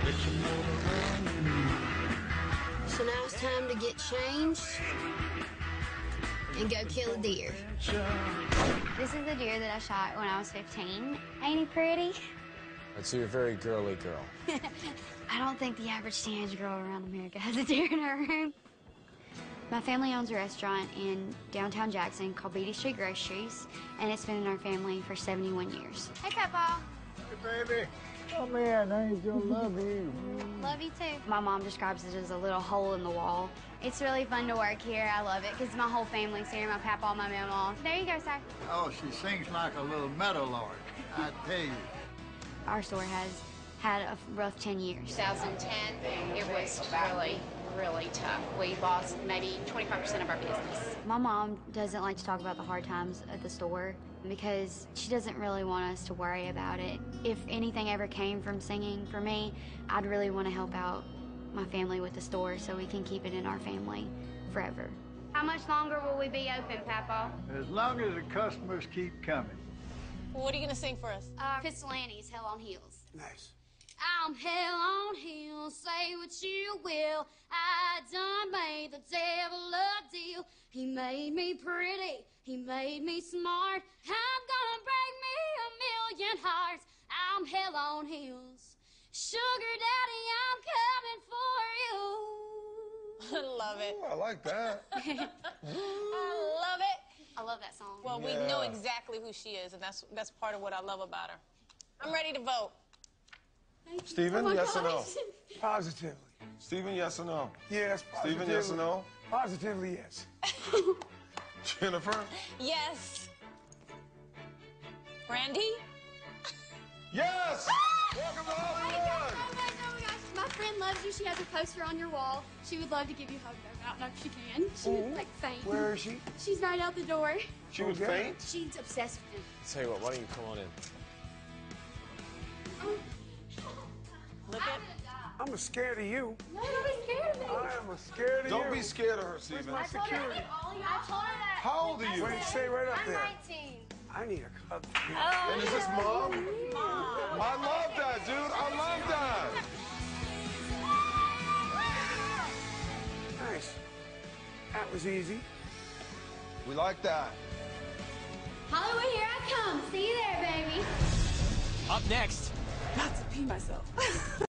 So now it's time to get changed and go kill a deer. This is the deer that I shot when I was 15. Ain't he pretty? So you're a very girly girl. I don't think the average teenage girl around America has a deer in her room. My family owns a restaurant in downtown Jackson called Beatty Street Groceries, and it's been in our family for 71 years. Hey, Papa. Hey, baby. Oh, man, Angel, love you. Love you, too. My mom describes it as a little hole in the wall. It's really fun to work here. I love it because my whole family's here, my papa, my mama. There you go, sir. Oh, she sings like a little meadowlark, I tell you. Our store has had a rough 10 years. 2010, it was really tough. We lost maybe 25% of our business. My mom doesn't like to talk about the hard times at the store because she doesn't really want us to worry about it. If anything ever came from singing for me, I'd really want to help out my family with the store so we can keep it in our family forever. How much longer will we be open, Papa? As long as the customers keep coming. Well, what are you going to sing for us? Pistol Annie's Hell on Heels. Nice. I'm hell on heels, say what you will. I done made the devil a deal. He made me pretty, he made me smart. I'm gonna break me 1,000,000 hearts. I'm hell on heels. Sugar daddy, I'm coming for you. I love it. Ooh, I like that. I love it. I love that song. Well, we know exactly who she is, and that's part of what I love about her. I'm ready to vote. Stephen, yes or no? Positively. Stephen, yes or no? Yes, positively. Stephen, yes or no? Positively, yes. Jennifer? Yes. Brandy? Yes! Welcome to Hollywood! Oh my gosh, my friend loves you. She has a poster on your wall. She would love to give you a hug, though. I don't know if she can. She would, like, faint. Where is she? She's right out the door. She would faint? She's obsessed with him. Tell you what, why don't you come on in? Look at... I'm scared of you. No, don't be scared of me. I am scared of you. Don't be scared of her, Stephen. Where's my security? I told her that. How old are you? Wait, say right up I'm there. 19. I need a cup. Oh, And is this Mom? I love that, dude. I love that. Nice. That was easy. We like that. Hollywood, here I come. See you there, baby. Up next. Not to pee myself.